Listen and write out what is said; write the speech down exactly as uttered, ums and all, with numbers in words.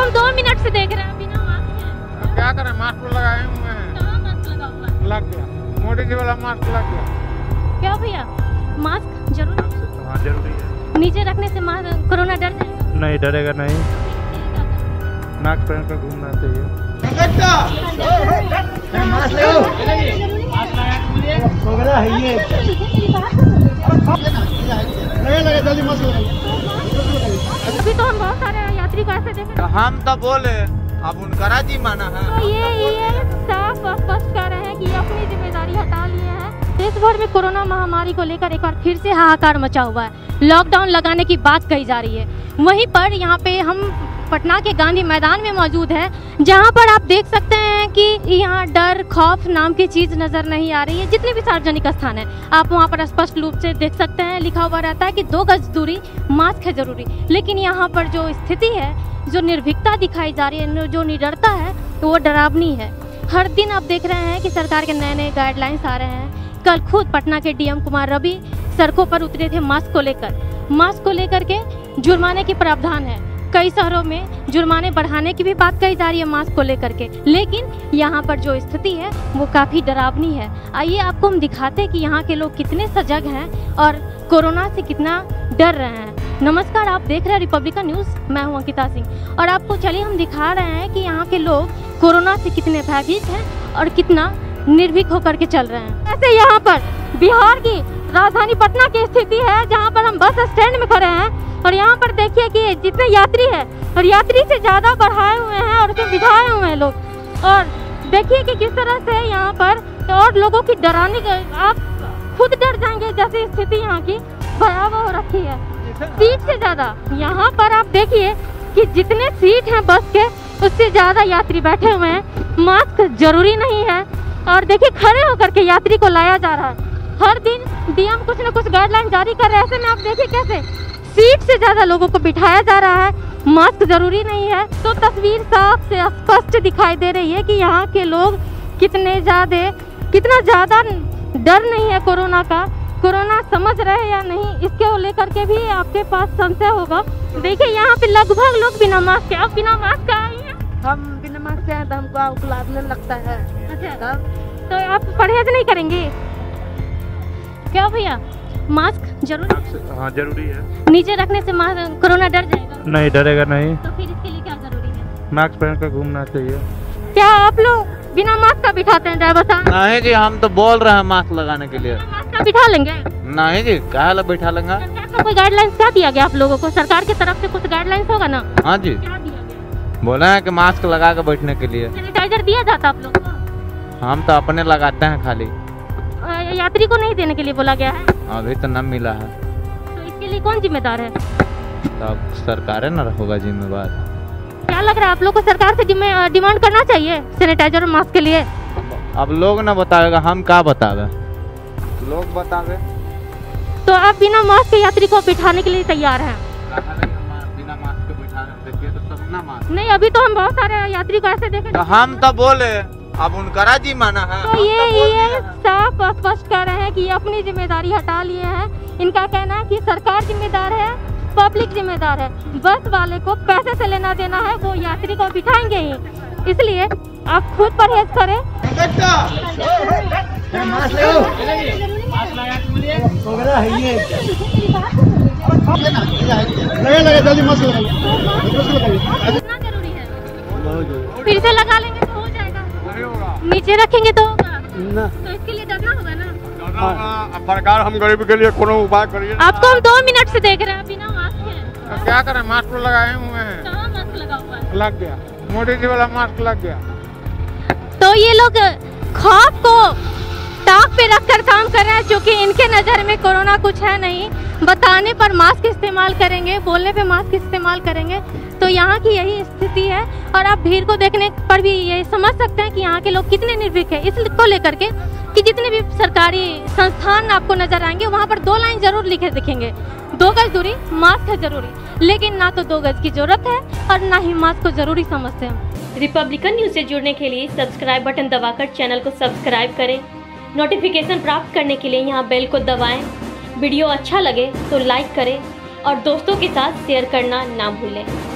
हम दो मिनट से देख रहे हैं बिना मास्क के। क्या करें, मास्क लगाए हुए हैं। कहाँ मास्क लगा हुआ है? लग गया, मोदी जी वाला मास्क लग गया। क्या भैया, मास्क जरूर हाँ जरूरी है। नीचे रखने से कोरोना डर जाएगा? नहीं डरेगा नहीं, मास्क पहन कर घूमना चाहिए। अभी तो हम बहुत सारे यात्री को ऐसे देखे, हम तो बोले अब उनका राजी माना है। तो ये ये साफ और स्पष्ट कह रहे हैं कि अपनी जिम्मेदारी हटा लिए हैं। देश भर में कोरोना महामारी को लेकर एक बार फिर से हाहाकार मचा हुआ है। लॉकडाउन लगाने की बात कही जा रही है। वहीं पर यहाँ पे हम पटना के गांधी मैदान में मौजूद है, जहां पर आप देख सकते हैं कि यहाँ डर खौफ नाम की चीज नजर नहीं आ रही है। जितने भी सार्वजनिक स्थान है आप वहां पर स्पष्ट रूप से देख सकते हैं, लिखा हुआ रहता है कि दो गज दूरी, मास्क है जरूरी। लेकिन यहाँ पर जो स्थिति है, जो निर्भीकता दिखाई जा रही है, जो निडरता है, तो वो डरावनी है। हर दिन आप देख रहे हैं कि सरकार के नए नए गाइडलाइंस आ रहे हैं। कल खुद पटना के डीएम कुमार रवि सड़कों पर उतरे थे मास्क को लेकर। मास्क को लेकर के जुर्माने की प्रावधान है। कई शहरों में जुर्माने बढ़ाने की भी बात कही जा रही है मास्क को लेकर के, लेकिन यहाँ पर जो स्थिति है वो काफ़ी डरावनी है। आइए आपको हम दिखाते हैं कि यहाँ के लोग कितने सजग हैं और कोरोना से कितना डर रहे हैं। नमस्कार, आप देख रहे हैं रिपब्लिकन न्यूज़, मैं हूँ अंकिता सिंह और आपको चलिए हम दिखा रहे हैं कि यहाँ के लोग कोरोना से कितने भयभीत हैं और कितना निर्भीक होकर के चल रहे हैं। ऐसे यहाँ पर बिहार की राजधानी पटना की स्थिति है, जहाँ पर हम बस स्टैंड में खड़े हैं और यहाँ पर देखिए कि जितने यात्री हैं और यात्री से ज़्यादा बढ़ाए हुए हैं और उसमें बिठाए हुए हैं लोग। और देखिए कि किस तरह से यहाँ पर और लोगों की डराने के, आप खुद डर जाएंगे जैसी स्थिति यहाँ की भयावह हो रखी है। सीट से ज़्यादा यहाँ पर आप देखिए कि जितने सीट हैं बस के उससे ज़्यादा यात्री बैठे हुए हैं। मास्क जरूरी नहीं है और देखिए खड़े होकर के यात्री को लाया जा रहा है। हर दिन डीएम कुछ न कुछ गाइडलाइन जारी कर रहे हैं। ऐसे में आप देखिए कैसे सीट से ज्यादा लोगों को बिठाया जा रहा है। मास्क जरूरी नहीं है, तो तस्वीर साफ से स्पष्ट दिखाई दे रही है कि यहाँ के लोग कितने ज्यादा कितना ज्यादा डर नहीं है कोरोना का। कोरोना समझ रहे हैं या नहीं, इसके लेकर के भी आपके पास संशय होगा। देखिए यहाँ पे लगभग लोग बिना मास्क के, अब बिना मास्क का आई है। हम बिना मास्क के हैं तो हमको आग लगने लगता है। अच्छा, तो आप परहेज नहीं करेंगे क्या भैया? मास्क जरूर हाँ जरूरी है। नीचे रखने से कोरोना डर जाएगा? नहीं डरेगा नहीं, तो फिर इसके लिए क्या जरूरी है? मास्क पहन कर घूमना चाहिए। क्या आप लोग बिना मास्क का बिठाते हैं ड्राइवर साहब? नहीं जी, हम तो बोल रहे हैं मास्क लगाने के लिए। मास्क का बिठा लेंगे? नहीं जी, क्या बैठा लेंगे। कोई गाइडलाइंस क्या दिया गया आप लोगों को? सरकार की तरफ से कुछ गाइडलाइंस होगा ना? हाँ जी, क्या दिया गया? बोले हैं कि मास्क लगा के बैठने के लिए। सैनिटाइजर दिया जाता आप लोग को? हम तो अपने लगाते हैं खाली, यात्री को नहीं देने के लिए बोला गया है? अभी तो न मिला है। तो इसके लिए कौन जिम्मेदार है? तब सरकार न होगा जिम्मेवार। क्या लग रहा है आप लोग को सरकार से डिमांड करना चाहिए सैनिटाइजर और मास्क के लिए? अब लोग न बताएगा, हम क्या बतावे, लोग बतावे। तो आप बिना मास्क के यात्री को बिठाने के लिए तैयार हैं? बिना मास्क के बिठाने देखिए तो सब ना मास्क। नहीं, अभी तो हम बहुत सारे यात्री को ऐसे देखे। तो हम तो बोले अब उनका राजी माना है। तो ये ये साफ स्पष्ट कह रहे हैं कि अपनी जिम्मेदारी हटा लिए हैं। इनका कहना है कि सरकार जिम्मेदार है, पब्लिक जिम्मेदार है। बस वाले को पैसे से लेना देना है, वो यात्री को बिठाएंगे ही। इसलिए आप खुद परहेज करें। फिर से लगा लेंगे तो हो जाएगा, नीचे रखेंगे तो होगा ना। तो इसके लिए डरना होगा ना। सरकार हम गरीब के लिए कोनो उपाय करिए। आपको हम दो मिनट से देख रहे हैं बिना मास्क के। तो क्या करें, मास्क लगाए हुए हैं। कहाँ मास्क लगा हुआ है? लग गया, मोदी जी वाला मास्क लग गया। तो ये लोग खौफ को ताक पे रखकर काम कर रहे हैं, क्योंकि इनके नज़र में कोरोना कुछ है नहीं। बताने पर मास्क इस्तेमाल करेंगे, बोलने पे मास्क इस्तेमाल करेंगे। तो यहाँ की यही स्थिति है और आप भीड़ को देखने पर भी ये समझ सकते हैं कि यहाँ के लोग कितने निर्भीक हैं। इसको लेकर के कि जितने भी सरकारी संस्थान आपको नजर आएंगे वहाँ पर दो लाइन जरूर लिखे दिखेंगे, दो गज दूरी, मास्क है जरूरी। लेकिन ना तो दो गज की जरूरत है और ना ही मास्क को जरूरी समझते हैं। रिपब्लिकन न्यूज से जुड़ने के लिए सब्सक्राइब बटन दबाकर चैनल को सब्सक्राइब करें। नोटिफिकेशन प्राप्त करने के लिए यहाँ बेल को दबाएं। वीडियो अच्छा लगे तो लाइक करें और दोस्तों के साथ शेयर करना ना भूलें।